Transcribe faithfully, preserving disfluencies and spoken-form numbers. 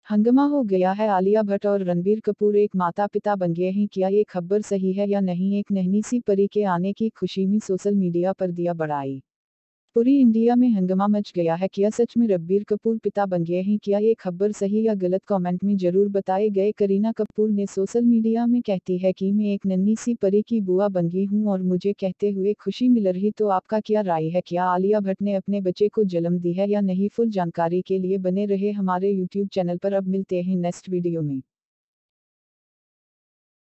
हंगामा हो गया है। आलिया भट्ट और रणबीर कपूर एक माता पिता बन गए हैं। क्या ये खबर सही है या नहीं? एक नन्ही सी परी के आने की खुशी में सोशल मीडिया पर दिया बढ़ाई। पूरी इंडिया में हंगामा मच गया है। क्या सच में रणबीर कपूर पिता बन गए हैं? क्या ये खबर सही या गलत? कमेंट में जरूर बताए गए। करीना कपूर ने सोशल मीडिया में कहती है कि मैं एक नन्ही सी परी की बुआ बन गई हूं और मुझे कहते हुए खुशी मिल रही। तो आपका क्या राय है? क्या आलिया भट्ट ने अपने बच्चे को जन्म दी है या नहीं? फुल जानकारी के लिए बने रहे हमारे यूट्यूब चैनल पर। अब मिलते हैं नेक्स्ट वीडियो में।